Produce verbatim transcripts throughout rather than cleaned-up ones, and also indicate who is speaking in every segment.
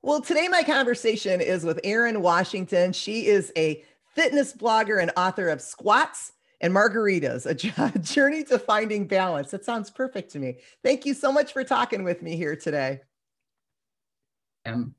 Speaker 1: Well, today my conversation is with Erin Washington. She is a fitness blogger and author of Squats and Margaritas, a journey to finding balance. That sounds perfect to me. Thank you so much for talking with me here today.
Speaker 2: Um,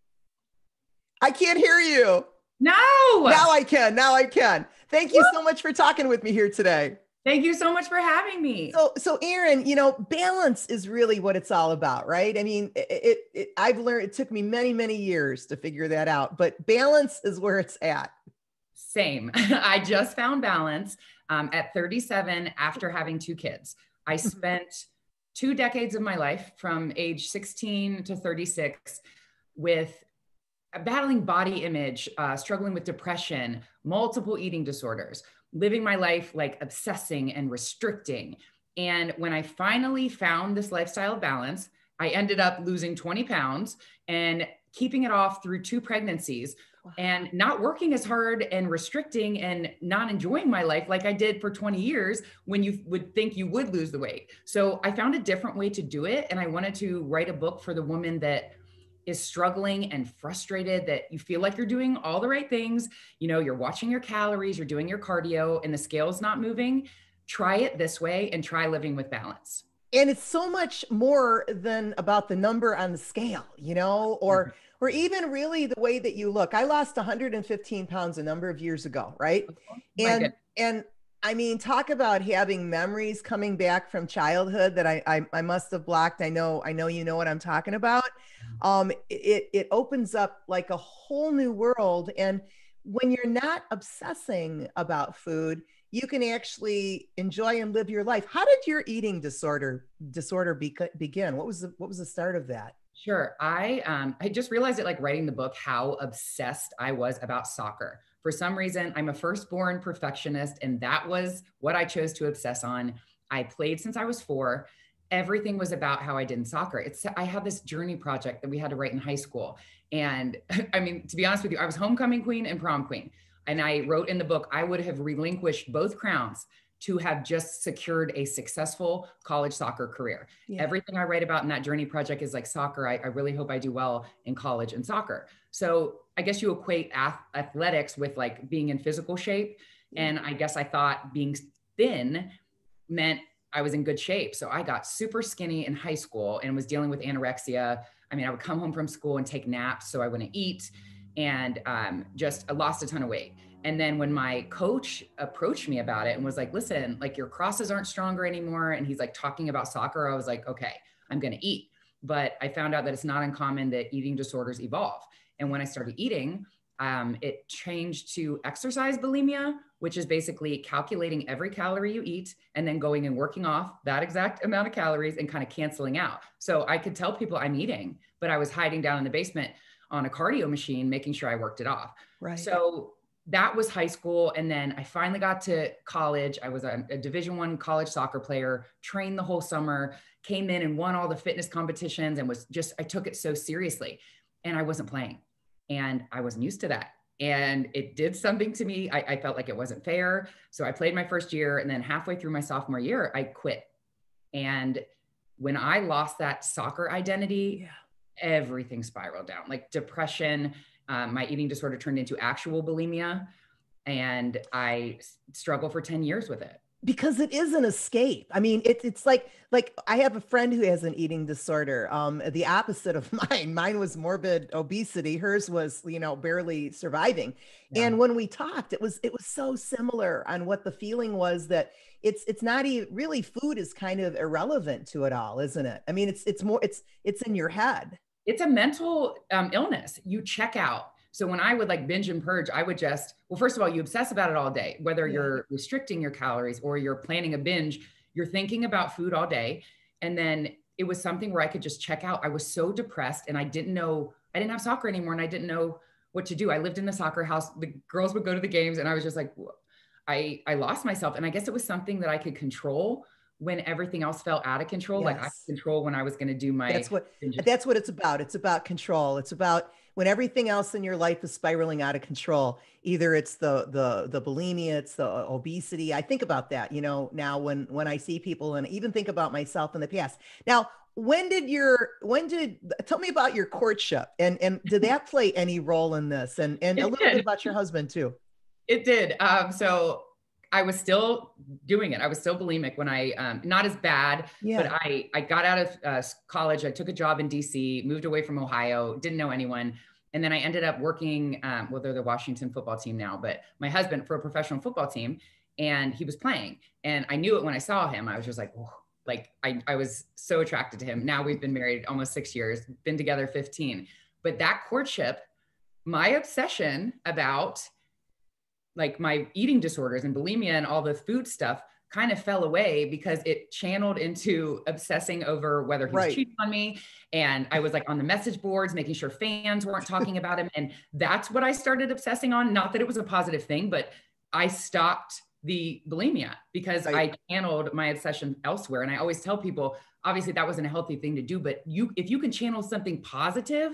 Speaker 1: I can't hear you.
Speaker 2: No.
Speaker 1: Now I can. Now I can. Thank you so much for talking with me here today.
Speaker 2: Thank you so much for having me.
Speaker 1: So, so Erin, you know, balance is really what it's all about, right? I mean, it, it, it, I've learned, it took me many, many years to figure that out, but balance is where it's at.
Speaker 2: Same. I just found balance um, at thirty-seven after having two kids. I spent two decades of my life from age sixteen to thirty-six with battling body image, uh, struggling with depression, multiple eating disorders, living my life like obsessing and restricting. And when I finally found this lifestyle balance, I ended up losing twenty pounds and keeping it off through two pregnancies. Wow. And not working as hard and restricting and not enjoying my life like I did for twenty years when you would think you would lose the weight. So I found a different way to do it. And I wanted to write a book for the woman that is struggling and frustrated, that you feel like you're doing all the right things. You know, you're watching your calories, you're doing your cardio, and the scale's not moving. Try it this way and try living with balance.
Speaker 1: And it's so much more than about the number on the scale, you know, or mm-hmm. or even really the way that you look. I lost one hundred fifteen pounds a number of years ago, right? Oh, and and I mean, talk about having memories coming back from childhood that I, I I must have blocked. I know, I know you know what I'm talking about. Um, it it opens up like a whole new world. And when you're not obsessing about food, you can actually enjoy and live your life. How did your eating disorder disorder be, begin? What was the what was the start of that?
Speaker 2: Sure. I um I just realized it like writing the book how obsessed I was about soccer. For some reason, I'm a firstborn perfectionist, and that was what I chose to obsess on. I played since I was four. Everything was about how I did in soccer. It's I had this journey project that we had to write in high school. And I mean, to be honest with you, I was homecoming queen and prom queen. And I wrote in the book, I would have relinquished both crowns to have just secured a successful college soccer career. Yeah. Everything I write about in that journey project is like soccer. I, I really hope I do well in college and soccer. So I guess you equate ath- athletics with like being in physical shape. Yeah. And I guess I thought being thin meant I was in good shape. So I got super skinny in high school and was dealing with anorexia. I mean, I would come home from school and take naps so I wouldn't eat, and um, just I lost a ton of weight. And then when my coach approached me about it and was like, listen, like your crosses aren't stronger anymore, and he's like talking about soccer, I was like, okay, I'm going to eat. But I found out that it's not uncommon that eating disorders evolve. And when I started eating, um, it changed to exercise bulimia, which is basically calculating every calorie you eat and then going and working off that exact amount of calories and kind of canceling out. So I could tell people I'm eating, but I was hiding down in the basement on a cardio machine, making sure I worked it off.
Speaker 1: Right.
Speaker 2: So that was high school. And then I finally got to college. I was a, a Division One college soccer player, trained the whole summer, came in and won all the fitness competitions, and was just, I took it so seriously, and I wasn't playing, and I wasn't used to that. And it did something to me. I, I felt like it wasn't fair. So I played my first year, and then halfway through my sophomore year, I quit. And when I lost that soccer identity, yeah. everything spiraled down, like depression. Um, my eating disorder turned into actual bulimia, and I struggled for ten years with it.
Speaker 1: Because it is an escape. I mean, it's it's like, like I have a friend who has an eating disorder, um, the opposite of mine. Mine was morbid obesity. Hers was, you know, barely surviving. Yeah. And when we talked, it was, it was so similar on what the feeling was, that it's, it's not even really, food is kind of irrelevant to it all, isn't it? I mean, it's, it's more, it's, it's in your head.
Speaker 2: It's a mental um, illness. You check out. So when I would like binge and purge, I would just, well, first of all, you obsess about it all day, whether yeah. you're restricting your calories or you're planning a binge, you're thinking about food all day. And then it was something where I could just check out. I was so depressed, and I didn't know, I didn't have soccer anymore, and I didn't know what to do. I lived in the soccer house. The girls would go to the games, and I was just like, I, I lost myself. And I guess it was something that I could control when everything else fell out of control. Yes. Like I could control when I was going to do my,
Speaker 1: that's what, binges. That's what it's about. It's about control. It's about when everything else in your life is spiraling out of control. Either it's the, the, the bulimia, it's the obesity. I think about that, you know, now when, when I see people, and even think about myself in the past. Now, when did your, when did, tell me about your courtship, and, and did that play any role in this? And, and a
Speaker 2: It
Speaker 1: little
Speaker 2: did.
Speaker 1: bit about your husband too.
Speaker 2: It did. Um, so I was still doing it. I was still bulimic when I, um, not as bad,
Speaker 1: Yeah.
Speaker 2: but I, I got out of uh, college. I took a job in D C, moved away from Ohio, didn't know anyone. And then I ended up working, um, well, they're the Washington football team now, but my husband for a professional football team, and he was playing. And I knew it when I saw him. I was just like, whoa. Like I, I was so attracted to him. Now we've been married almost six years, been together fifteen. But that courtship, my obsession about like my eating disorders and bulimia and all the food stuff kind of fell away because it channeled into obsessing over whether he was
Speaker 1: Right.
Speaker 2: cheating on me. And I was like on the message boards, making sure fans weren't talking about him. And that's what I started obsessing on. Not that it was a positive thing, but I stopped the bulimia because
Speaker 1: Right.
Speaker 2: I channeled my obsession elsewhere. And I always tell people, obviously that wasn't a healthy thing to do, but you, if you can channel something positive,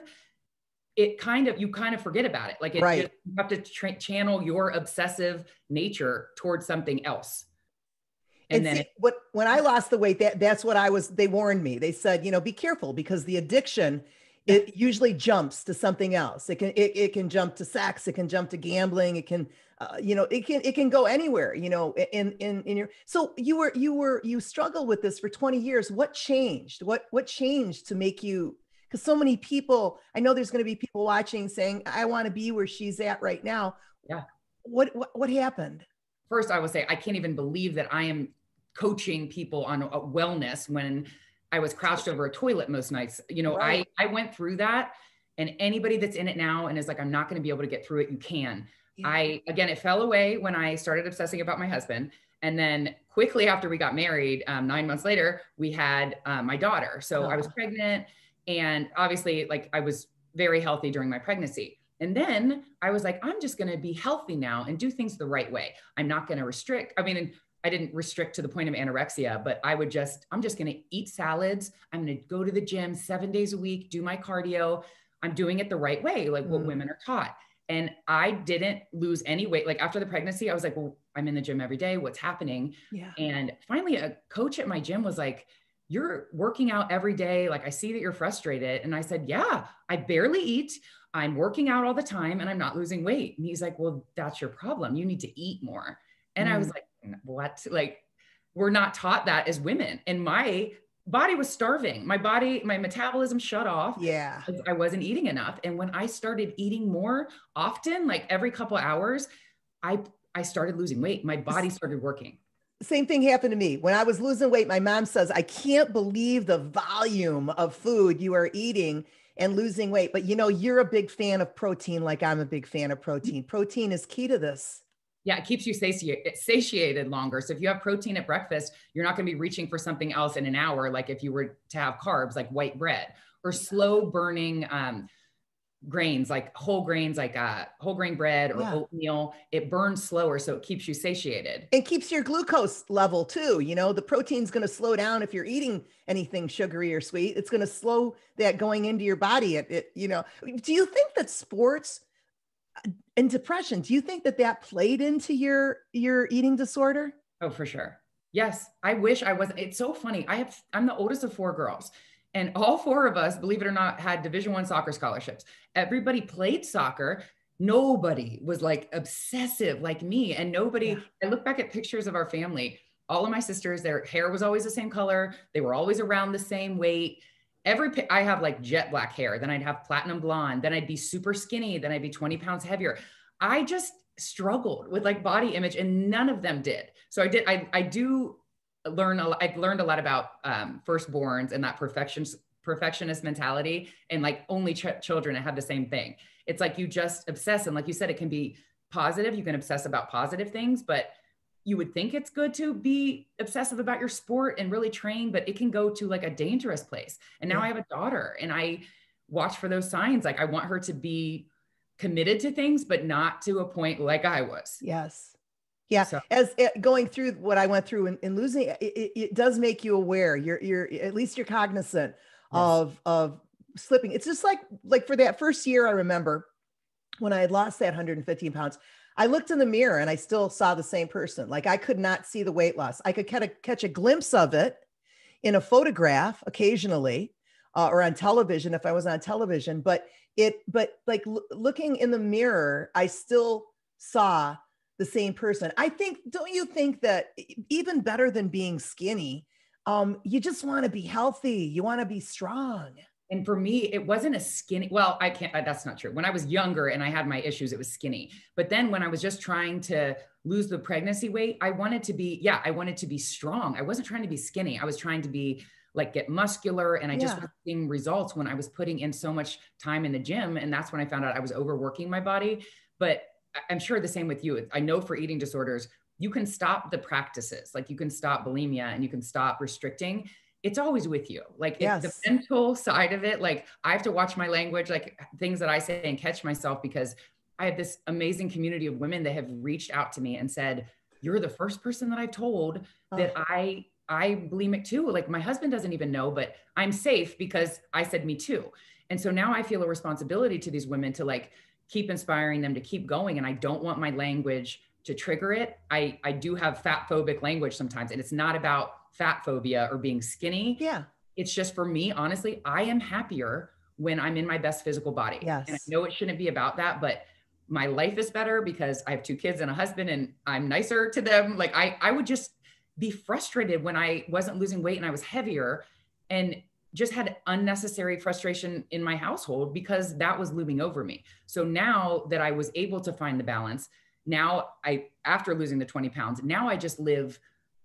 Speaker 2: it kind of, you kind of forget about it. Like it
Speaker 1: Right.
Speaker 2: just, you have to tra- channel your obsessive nature towards something else. And,
Speaker 1: And
Speaker 2: then
Speaker 1: see,
Speaker 2: it,
Speaker 1: what, when I lost the weight, that that's what I was, they warned me. They said, you know, be careful because the addiction, it usually jumps to something else. It can, it, it can jump to sex. It can jump to gambling. It can, uh, you know, it can, it can go anywhere, you know, in, in, in your, so you were, you were, you struggled with this for twenty years. What changed? What, what changed to make you, because so many people, I know there's going to be people watching saying, I want to be where she's at right now.
Speaker 2: yeah.
Speaker 1: What, what, what happened?
Speaker 2: First, I will say, I can't even believe that I am coaching people on a wellness when I was crouched over a toilet most nights. You know,
Speaker 1: Right.
Speaker 2: I, I went through that, and anybody that's in it now and is like, I'm not going to be able to get through it, you can.
Speaker 1: Yeah.
Speaker 2: I, again, it fell away when I started obsessing about my husband. And then quickly after we got married, um, nine months later, we had uh, my daughter. So
Speaker 1: Oh.
Speaker 2: I was pregnant, and obviously like I was very healthy during my pregnancy. And then I was like, I'm just going to be healthy now and do things the right way. I'm not going to restrict. I mean, I didn't restrict to the point of anorexia, but I would just, I'm just going to eat salads. I'm going to go to the gym seven days a week, do my cardio. I'm doing it the right way, like what
Speaker 1: Mm.
Speaker 2: women are taught. And I didn't lose any weight. Like after the pregnancy, I was like, well, I'm in the gym every day. What's happening?
Speaker 1: Yeah.
Speaker 2: And finally, a coach at my gym was like, you're working out every day. Like, I see that you're frustrated. And I said, yeah, I barely eat. I'm working out all the time and I'm not losing weight. And he's like, well, that's your problem. You need to eat more. And mm. I was like, what? Like, we're not taught that as women. And my body was starving. My body, my metabolism shut off.
Speaker 1: Yeah.
Speaker 2: I wasn't eating enough. And when I started eating more often, like every couple hours, I, I started losing weight. My body started working.
Speaker 1: Same thing happened to me. When I was losing weight, my mom says, I can't believe the volume of food you are eating and losing weight. But you know, you're a big fan of protein, like I'm a big fan of protein. Protein is key to this.
Speaker 2: Yeah, it keeps you satiated, satiated longer. So if you have protein at breakfast, you're not going to be reaching for something else in an hour, like if you were to have carbs, like white bread, or slow burning um, grains, like whole grains, like uh, whole grain bread or yeah. oatmeal. It burns slower, so it keeps you satiated.
Speaker 1: It keeps your glucose level too. You know, the protein's going to slow down if you're eating anything sugary or sweet. It's going to slow that going into your body. It, it, you know, do you think that sports and depression, do you think that that played into your, your eating disorder?
Speaker 2: Oh, for sure. Yes. I wish I wasn't. It's so funny. I have, I'm the oldest of four girls, and all four of us, believe it or not, had Division One soccer scholarships. Everybody played soccer. Nobody was like obsessive like me. And nobody, yeah. I look back at pictures of our family, all of my sisters, their hair was always the same color. They were always around the same weight. Every, I have like jet black hair, then I'd have platinum blonde, then I'd be super skinny, then I'd be twenty pounds heavier. I just struggled with like body image, and none of them did. So I did, I, I do learn, a, I learned a lot about um, firstborns and that perfection, perfectionist mentality, and like only ch- children that have the same thing. It's like, you just obsess. And like you said, it can be positive. You can obsess about positive things, but you would think it's good to be obsessive about your sport and really train, but it can go to like a dangerous place. And now yeah. I have a daughter, and I watch for those signs. Like, I want her to be committed to things, but not to a point like I was.
Speaker 1: Yes. Yeah. So, as it, going through what I went through in, in losing, it, it, it does make you aware. You're, you're, at least you're cognizant yes. of, of slipping. It's just like, like for that first year, I remember when I had lost that one hundred fifteen pounds, I looked in the mirror and I still saw the same person. Like, I could not see the weight loss. I could kind of catch a glimpse of it in a photograph occasionally, uh, or on television if I was on television, but it, but like l- looking in the mirror, I still saw the same person. I think, don't you think that even better than being skinny, um, you just want to be healthy. You want to be strong.
Speaker 2: And for me, it wasn't a skinny. Well, I can't, that's not true. When I was younger and I had my issues, it was skinny. But then when I was just trying to lose the pregnancy weight, I wanted to be, yeah, I wanted to be strong. I wasn't trying to be skinny. I was trying to be like get muscular. And I just
Speaker 1: Yeah.
Speaker 2: wasn't seeing results when I was putting in so much time in the gym. And that's when I found out I was overworking my body. But I'm sure the same with you. I know for eating disorders, you can stop the practices. Like you can stop bulimia and you can stop restricting. It's always with you. Like
Speaker 1: Yes.
Speaker 2: it's the mental side of it. Like I have to watch my language, like things that I say and catch myself, because I have this amazing community of women that have reached out to me and said, you're the first person that I've told that
Speaker 1: Oh.
Speaker 2: I, I bulimic too. Like my husband doesn't even know, but I'm safe because I said me too. And so now I feel a responsibility to these women to like keep inspiring them to keep going. And I don't want my language to trigger it. I, I do have fat phobic language sometimes, and it's not about fat phobia or being skinny.
Speaker 1: Yeah.
Speaker 2: It's just for me, honestly, I am happier when I'm in my best physical body.
Speaker 1: Yes.
Speaker 2: And I know it shouldn't be about that, but my life is better because I have two kids and a husband and I'm nicer to them. Like I, I would just be frustrated when I wasn't losing weight and I was heavier, and just had unnecessary frustration in my household because that was looming over me. So now that I was able to find the balance, now I, after losing the twenty pounds, now I just live,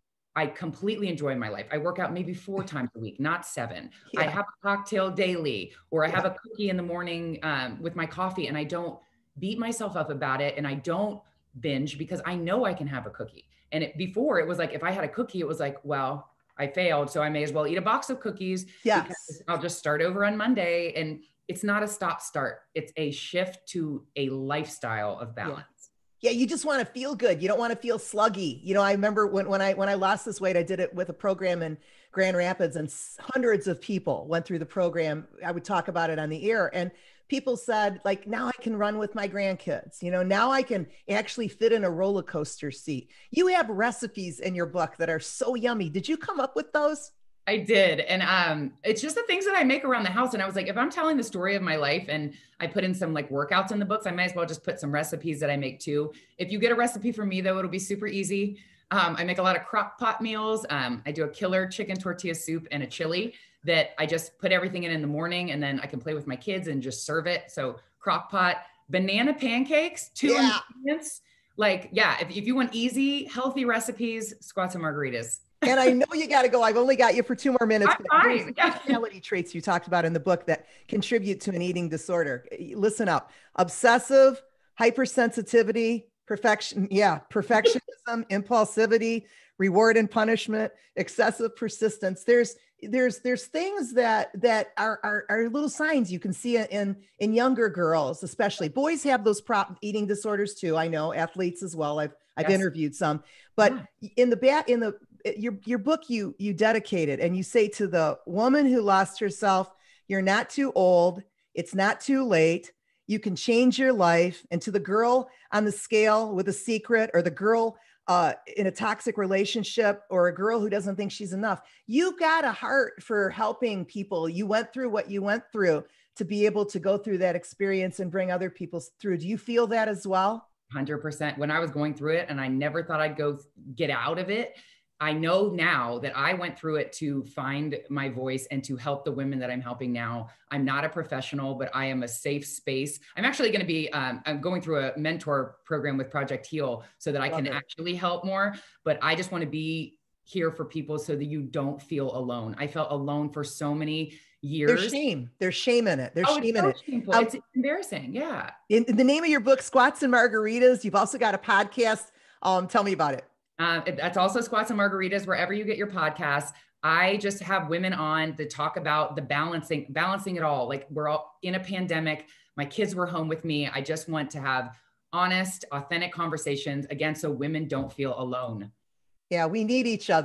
Speaker 2: I completely enjoy my life. I work out maybe four times a week, not seven.
Speaker 1: Yeah.
Speaker 2: I have a cocktail daily, or I have a cookie in the morning um, with my coffee, and I don't beat myself up about it. And I don't binge because I know I can have a cookie. And it, before it was like, if I had a cookie, it was like, well, I failed, so I may as well eat a box of cookies.
Speaker 1: Yes.
Speaker 2: Because I'll just start over on Monday. And it's not a stop start. It's a shift to a lifestyle of balance.
Speaker 1: Yeah. Yeah, you just want to feel good. You don't want to feel sluggy. You know, I remember when, when I when I lost this weight, I did it with a program in Grand Rapids, and hundreds of people went through the program. I would talk about it on the air, and people said, like, now I can run with my grandkids. You know, now I can actually fit in a roller coaster seat. You have recipes in your book that are so yummy. Did you come up with those?
Speaker 2: I did. And um, it's just the things that I make around the house. And I was like, if I'm telling the story of my life and I put in some like workouts in the books, I might as well just put some recipes that I make too. If you get a recipe from me though, it'll be super easy. Um, I make a lot of crock pot meals. Um, I do a killer chicken tortilla soup and a chili that I just put everything in in the morning, and then I can play with my kids and just serve it. So crock pot, banana pancakes, two
Speaker 1: Yeah.
Speaker 2: ingredients. Like, yeah, if, if you want easy, healthy recipes, Squats and Margaritas.
Speaker 1: And I know you got to go. I've only got you for two more minutes.
Speaker 2: I'm fine. Yeah.
Speaker 1: Personality traits you talked about in the book that contribute to an eating disorder. Listen up: obsessive, hypersensitivity, perfection. Yeah. Perfectionism, impulsivity, reward and punishment, excessive persistence. There's, there's, there's things that, that are, are, are little signs you can see in, in younger girls, especially. Boys have those prop eating disorders too. I know, athletes as well. I've, I've yes. interviewed some, but yeah. in the back, in the, your, your book, you, you dedicated, and you say to the woman who lost herself, you're not too old. It's not too late. You can change your life. And to the girl on the scale with a secret, or the girl uh, in a toxic relationship, or a girl who doesn't think she's enough, you've got a heart for helping people. You went through what you went through to be able to go through that experience and bring other people through. Do you feel that as well?
Speaker 2: one hundred percent. When I was going through it, and I never thought I'd go get out of it, I know now that I went through it to find my voice and to help the women that I'm helping now. I'm not a professional, but I am a safe space. I'm actually going to be, um, I'm going through a mentor program with Project Heal so that I Love can it. actually help more. But I just want to be here for people so that you don't feel alone. I felt alone for so many years.
Speaker 1: There's shame. There's shame in it. There's
Speaker 2: oh,
Speaker 1: shame
Speaker 2: it's so
Speaker 1: in it.
Speaker 2: Shameful. Um, it's embarrassing. Yeah.
Speaker 1: In, in the name of your book, Squats and Margaritas, you've also got a podcast. Um, tell me about it.
Speaker 2: Uh, that's also Squats and Margaritas, wherever you get your podcasts. I just have women on to talk about the balancing, balancing it all. Like, we're all in a pandemic. My kids were home with me. I just want to have honest, authentic conversations again, so women don't feel alone.
Speaker 1: Yeah, we need each other.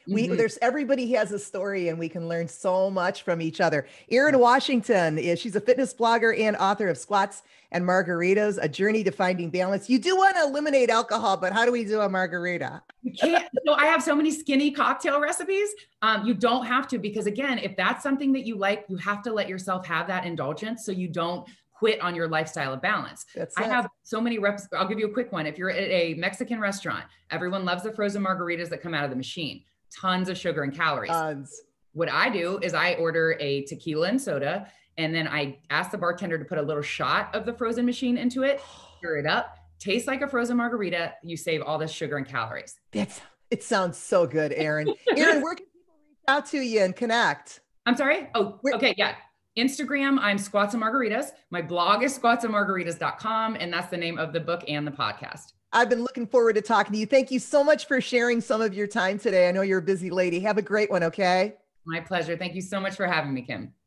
Speaker 1: We
Speaker 2: Mm-hmm.
Speaker 1: there's everybody has a story and we can learn so much from each other. Erin Washington is she's a fitness blogger and author of Squats and Margaritas, A Journey to Finding Balance. You do want to eliminate alcohol, but how do we do a margarita?
Speaker 2: You can't. So I have so many skinny cocktail recipes. Um, you don't have to, because again, if that's something that you like, you have to let yourself have that indulgence so you don't quit on your lifestyle of balance.
Speaker 1: That's
Speaker 2: I
Speaker 1: it.
Speaker 2: have so many reps. I'll give you a quick one. If you're at a Mexican restaurant, everyone loves the frozen margaritas that come out of the machine. Tons of sugar and calories.
Speaker 1: Tons.
Speaker 2: What I do is I order a tequila and soda, and then I ask the bartender to put a little shot of the frozen machine into it, stir it up, tastes like a frozen margarita. You save all this sugar and calories.
Speaker 1: That's, it sounds so good, Erin. Erin, where can people reach out to you and connect?
Speaker 2: I'm sorry? Oh,
Speaker 1: Where-
Speaker 2: okay. Yeah. Instagram, I'm Squats and Margaritas. My blog is squats and margaritas dot com. And that's the name of the book and the podcast.
Speaker 1: I've been looking forward to talking to you. Thank you so much for sharing some of your time today. I know you're a busy lady. Have a great one, okay?
Speaker 2: My pleasure. Thank you so much for having me, Kim.